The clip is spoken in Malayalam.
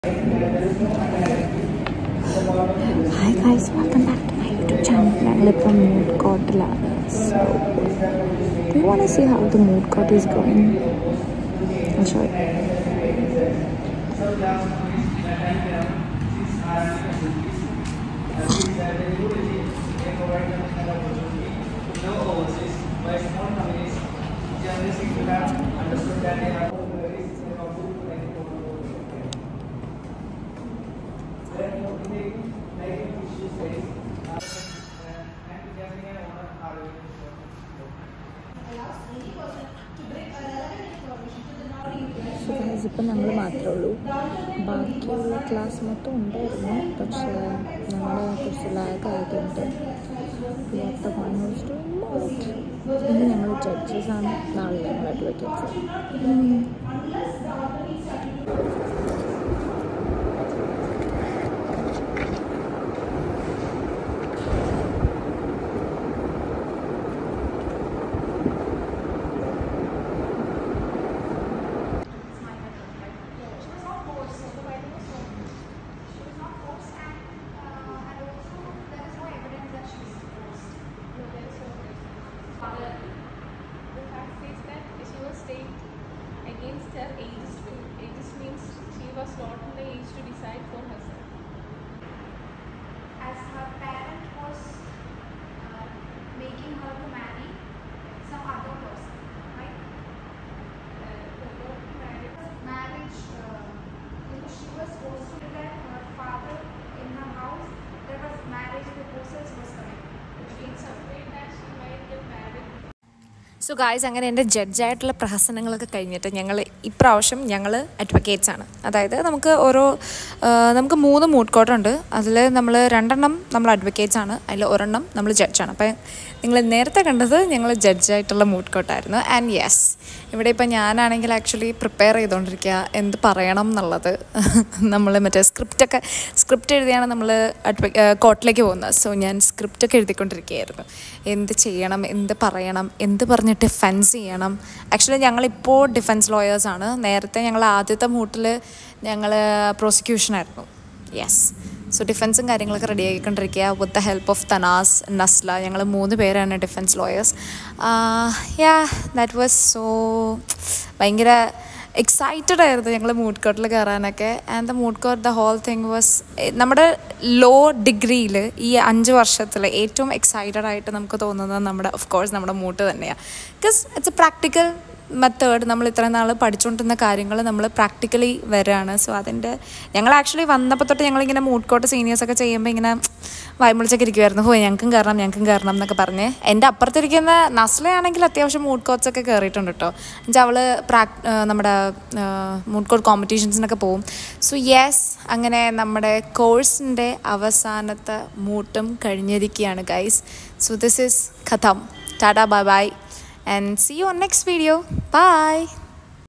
Hi guys, welcome back to my YouTube channel. I'm from Mood Court Lana. So, do you want to see how the Mood Court is going? I'll show you. So guys, ഇപ്പം ഞങ്ങൾ മാത്രമേ ഉള്ളൂ. ബാക്കിയുള്ള ക്ലാസ് മൊത്തം ഉണ്ടായിരുന്നു, പക്ഷേ ഞങ്ങൾ കുറച്ച് ലാഗ് ആയതുകൊണ്ട് ഇന്ന് ഞങ്ങൾ ജഡ്ജസാണ്, നാളെ ഞങ്ങൾ advocates. Against her ageist means she was not in the age to decide for herself. As her parent was making her to marry some other person, right? Marriage, she was forced to let her father in her house. There was marriage proposals was coming, which means afraid that she might get married. So guys, അങ്ങനെ എൻ്റെ ജഡ്ജായിട്ടുള്ള പ്രഹസനങ്ങളൊക്കെ കഴിഞ്ഞിട്ട് ഇപ്രാവശ്യം ഞങ്ങൾ അഡ്വക്കേറ്റ്സാണ്. അതായത് നമുക്ക് 3 മൂഡ് കോർട്ടുണ്ട്. അതിൽ നമ്മൾ 2 നമ്മൾ അഡ്വക്കേറ്റ്സാണ്, അതിൽ 1 നമ്മൾ ജഡ്ജാണ്. അപ്പം നിങ്ങൾ നേരത്തെ കണ്ടത് ഞങ്ങൾ ജഡ്ജായിട്ടുള്ള മൂഡ് കോർട്ടായിരുന്നു. ആൻഡ് യെസ്, ഇവിടെ ഇപ്പം ഞാനാണെങ്കിൽ ആക്ച്വലി പ്രിപ്പയർ ചെയ്തുകൊണ്ടിരിക്കുക എന്ത് പറയണം എന്നുള്ളത്. നമ്മൾ മറ്റേ സ്ക്രിപ്റ്റ് എഴുതിയാണ് നമ്മൾ കോർട്ടിലേക്ക് പോകുന്നത്. സോ ഞാൻ സ്ക്രിപ്റ്റൊക്കെ എഴുതിക്കൊണ്ടിരിക്കുകയായിരുന്നു. എന്ത് ചെയ്യണം, എന്ത് പറയണം, എന്ത് പറഞ്ഞ് ഡിഫെൻസ് ചെയ്യണം. ആക്ച്വലി ഞങ്ങളിപ്പോൾ ഡിഫെൻസ് ലോയേഴ്സാണ്. നേരത്തെ ഞങ്ങൾ ആദ്യത്തെ മൂട്ടിൽ ഞങ്ങൾ പ്രോസിക്യൂഷനായിരുന്നു. യെസ്, സോ ഡിഫെൻസും കാര്യങ്ങളൊക്കെ റെഡി ആക്കിക്കൊണ്ടിരിക്കുക with the help of Thanas, Nasla. ഞങ്ങൾ 3 പേരാണ് defence lawyers. That was so ഭയങ്കര എക്സൈറ്റഡ് ആയിരുന്നു ഞങ്ങൾ മൂഡ് കോർട്ടിൽ കയറാനൊക്കെ. And the moot court, the whole thing was നമ്മുടെ ലോ ഡിഗ്രിയിൽ ഈ 5 വർഷത്തിൽ ഏറ്റവും എക്സൈറ്റഡ് ആയിട്ട് നമുക്ക് തോന്നുന്നത് ഓഫ് കോഴ്സ് നമ്മുടെ മൂട്ട് തന്നെയാണ്. Because it's a practical method. നമ്മൾ ഇത്രയും നാൾ പഠിച്ചുകൊണ്ടിരുന്ന കാര്യങ്ങൾ നമ്മൾ പ്രാക്ടിക്കലി വരികയാണ്. സോ ഞങ്ങൾ ആക്ച്വലി വന്നപ്പോൾ തൊട്ട് ഞങ്ങളിങ്ങനെ മൂഡ് കോർട്ട് സീനിയേഴ്സൊക്കെ ചെയ്യുമ്പോൾ ഇങ്ങനെ വായ്മൊളിച്ചൊക്കെ ഇരിക്കുമായിരുന്നു. ഞങ്ങൾക്കും കയറണം എന്നൊക്കെ പറഞ്ഞ്. എൻ്റെ അപ്പുറത്തിരിക്കുന്ന നസ്ലയാണെങ്കിൽ അത്യാവശ്യം മൂഡ് കോർട്ട്സൊക്കെ കയറിയിട്ടുണ്ട് കേട്ടോ. എന്നുവെച്ചാൽ അവൾ നമ്മുടെ മൂഡ് കോർട്ട് കോമ്പറ്റീഷൻസിനൊക്കെ പോവും. സോ യെസ്, അങ്ങനെ നമ്മുടെ കോഴ്സിൻ്റെ അവസാനത്തെ മൂട്ടും കഴിഞ്ഞിരിക്കുകയാണ് ഗൈസ്. സോ ദിസ് ഈസ് ഖതം. ടാറ്റാ, bye bye, and see you on next video. Bye.